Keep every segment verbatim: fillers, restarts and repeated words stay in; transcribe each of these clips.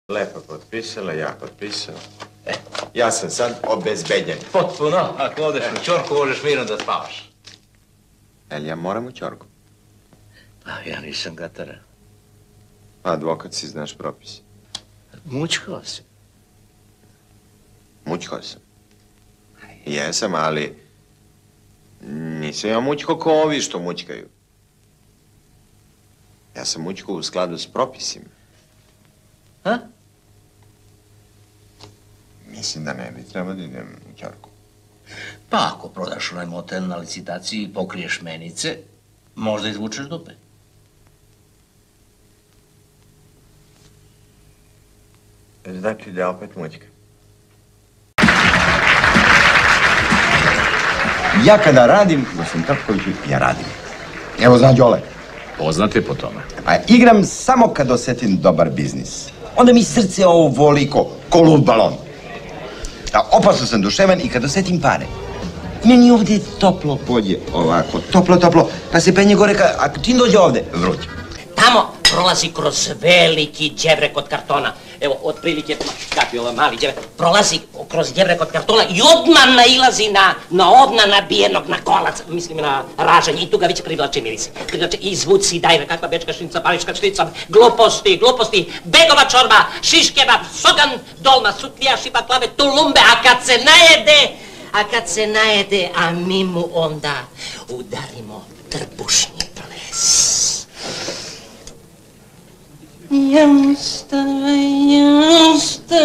Lepo potpisala, ja potpisala. E, ja sam sad obezbedjen. Potpuno. Ako odeš u ćorku, možeš mirno da spavaš. El ja moram u ćorku? Pa ja nisam gatara. Pa advokat si, znaš propis. Mučkao si. Mučkao sam. Jesam, ali nisam ja mučko ko ovi što mučkaju. Ja sam mučko u skladu s propisima. Ha? Mislim da ne bi trebao da idem u ćorku. Pa ako prodaš onaj motel na licitaciji i pokriješ menice, možda izvučeš dupe. Znači da opet mučka. Ja kada radim, gospodin Trpkoviću, ja radim. Evo zna Đole. Poznati po tome. A igram samo kad osjetim dobar biznis. Onda mi srce ovo voli ko, ko lud balon. A opasno sam duševan i kad osjetim pare. Meni ovdje je toplo polje, ovako, toplo, toplo, pa se penje gore, ka, a čim dođe ovdje, vruće. Tamo prolazi kroz veliki đevrek od kartona. Evo, otprilike, kakvi ovo mali đevrek, prolazi kroz đevrek od kartona i odmah nailazi na, na ovna nabijenog na kolac, mislim na ražanje, i tu ga već privlače mirise. Privlače i zvuci, dajve, kakva bečka šnica, pariška šnica, gluposti, gluposti, begova čorba, šiškeva, sogan, dolma, sutlija, šiba, klave, tulumbe, a kad se najede, a kad se najede, a mi mu onda udarimo trbušni ples. Jamsta, jamsta,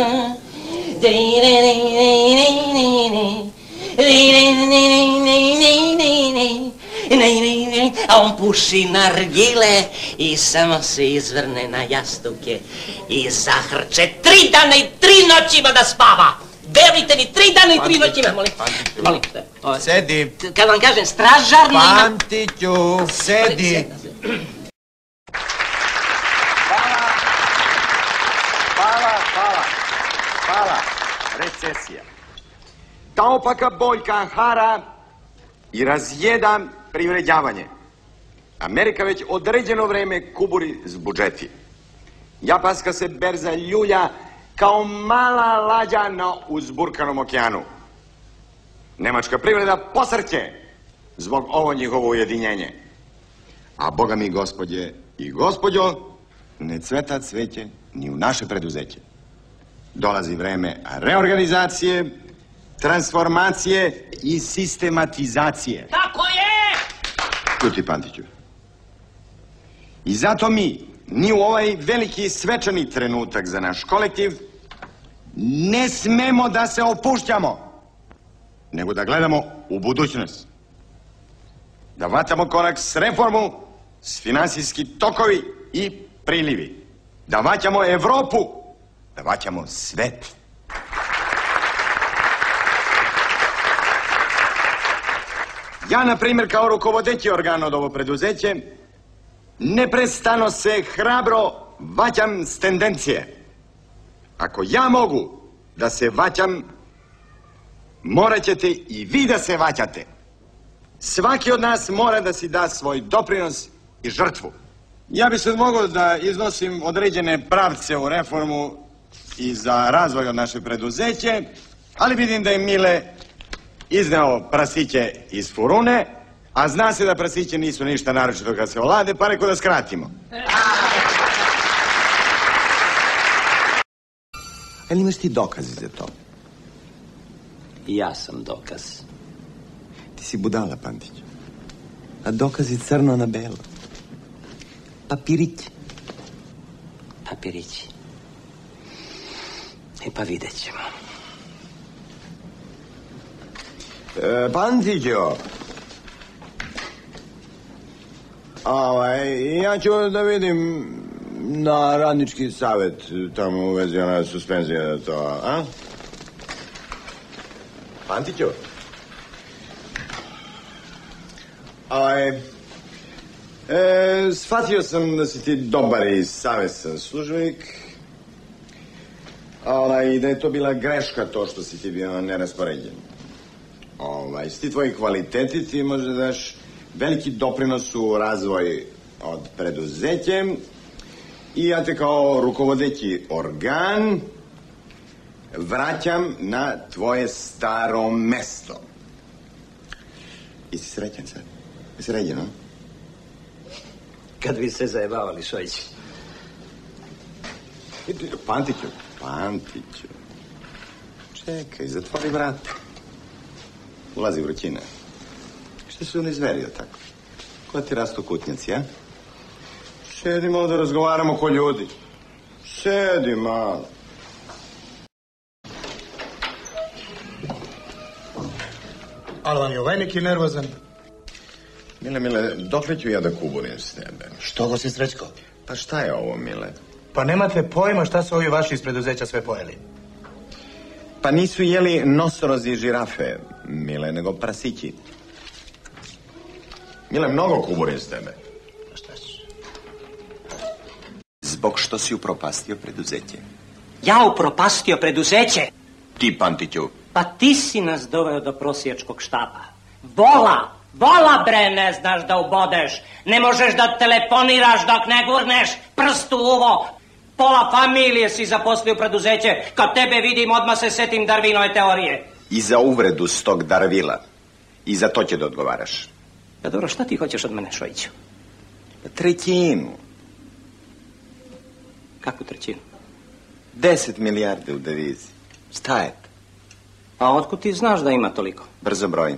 a on puši nargile i samo se izvrne na jastuke i zahrče tri dana i tri noćima da spava. Verujte mi, tri dana i tri noćima, molim. Molim, sedi. Kad vam kažem, stražar ne ima... Pantiću, sedi. Hvala, hvala, hvala, recesija. Ta opaka boljka hara i razjeda privređavanje. Amerika već određeno vreme kuburi s budžeti. Japanska se berza ljulja kao mala lađa na uzburkanom okeanu. Nemačka privreda posrće zbog ovo njihovo ujedinjenje. A boga mi, gospodje i gospođo, ne cveta cveće ni u naše preduzeće. Dolazi vreme reorganizacije, transformacije i sistematizacije. Tako je! Čuti, Pantiću. I zato mi, ni u ovaj veliki svečani trenutak za naš kolektiv, ne smemo da se opušćamo, nego da gledamo u budućnost. Da vatamo korak s reformu, s finansijski tokovi i prilivi. Da vaćamo Evropu, da vaćamo svet. Ja, na primjer, kao rukovodeći organ od ovo preduzeće, neprestano se hrabro vaćam s tendencije. Ako ja mogu da se vaćam, morat ćete i vi da se vaćate. Svaki od nas mora da si da svoj doprinos i žrtvu. Ja bi sad mogao da iznosim određene pravce u reformu i za razvoj od naše preduzeće, ali vidim da je Mile izneo prasiće iz furune, a zna se da prasiće nisu ništa naročito kad se olade, pa rekao da skratimo. Ali imaš ti dokazi za to? Ja sam dokaz. Ti si budala, Pantić. A dokazi crno na belo. Papirić. Papirići. E pa vidjet ćemo. E, Pantićo. Ovaj, ja ću da vidim na radnički savjet tamo u vezi ona suspenzija to, a? Pantićo. Ovaj, e, shvatio sam da si ti dobar i savjestan službenik. Ovaj, da je to bila greška to što si ti bio neraspoređen. Ovaj, s ti tvoji kvaliteti ti možda daš veliki doprinos u razvoj od preduzećem I ja te kao rukovodeći organ vraćam na tvoje staro mesto. Jesi srećan sad? Jesi sređen, no? Kad bi se zajebavali, Šojić. Pantiću, Pantiću. Čekaj, zatvori vrata. Ulazi vrućina. Što se on izverio tako? Ko ti rastu kutnjaci, ja? Sedimo da razgovaramo ko ljudi. Sedi malo. Ali vam je ovaj neki nervozan? Mile, Mile, dokle ću ja da kuburim s tebe? Što go si srećko? Pa šta je ovo, Mile? Pa nemate pojma šta su ovi vaši iz preduzeća sve pojeli. Pa nisu jeli nosorozi i žirafe, Mile, nego prasići. Mile, mnogo kuburim s tebe. A šta ćeš? Zbog što si upropastio preduzeće. Ja upropastio preduzeće? Ti, Pantiću. Pa ti si nas doveo do prosječkog štapa. Vola, vola bre ne znaš da ubodeš. Ne možeš da telefoniraš dok ne gurneš prst u uvo. Pola familije si zaposlio u preduzeće. Kad tebe vidim, odmah se setim Darwinove teorije. I za uvredu s tog Darvila. I za to će da odgovaraš. Ja dobro, šta ti hoćeš od mene, Šojiću? Trećinu. Kakvu trećinu? Deset milijarde u devizi. Šta je to? A otkud ti znaš da ima toliko? Brzo broj.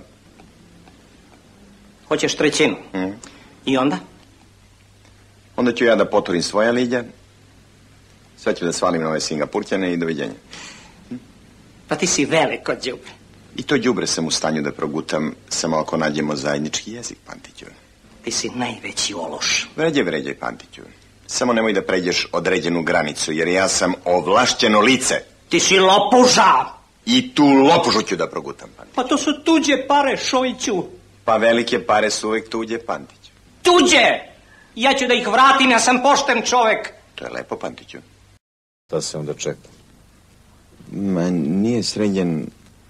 Hoćeš trećinu? Mm. I onda? Onda ću ja da poturim svoja liđa. Sve ću da svalim na ove Singapurćane i doviđenja. Pa ti si veliko đubre. I to đubre sam u stanju da progutam samo ako nađemo zajednički jezik, Pantiću. Ti si najveći ološ. Vređaj, vređaj, Pantiću. Samo nemoj da pređeš određenu granicu, jer ja sam ovlašćeno lice. Ti si lopuža! I tu lopužu ću da progutam, Pantiću. Pa to su tuđe pare, Šojiću. Pa velike pare su uvek tuđe, Pantiću. Tuđe! Ja ću da ih vratim, ja sam pošten čovek. To je lepo, Pantiću. Šta se onda čeka? Ma, nije sređen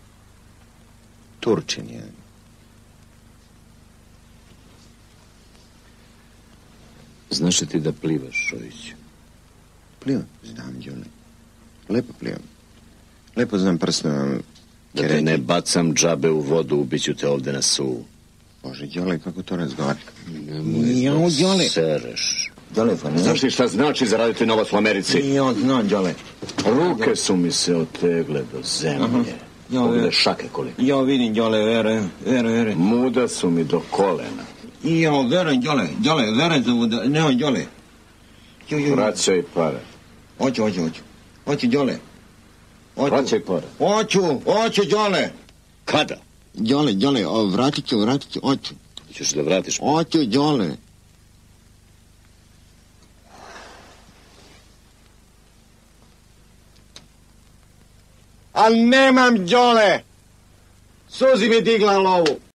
Turčin, je. Znaš li ti da plivaš, Šojić? Plivam, znam, Đole. Lepo plivam. Lepo znam prstom. Da te ne bacam džabe u vodu, ubiću te ovde na suvu. Bože, Đole, kako to razgovara? Nemoj Jao, da Đole. sereš. Đole, pa ne. Znaš li šta znači zaraditi novac u Americi? Ja znam, Đole. Ruke su mi se otegle do zemlje. Ja, Pogledaj šake koliko. Ja vidim, Đole, verujem, verujem, verujem. Muda su mi do kolena. Ja, verujem, Đole, Đole, verujem za muda. Ne, Đole. Jo, jo, Vraćaj pare. hoću, hoću, hoću. Hoću, Đole. Hoću. Vraćaj pare. Hoću, hoću, Đole. Kada? Đole, Đole, o, vratit ću, vratit ću, hoću. Ćeš da vratiš? Hoću, Đole. Al nemam, Đole. Suzi mi digla lovu.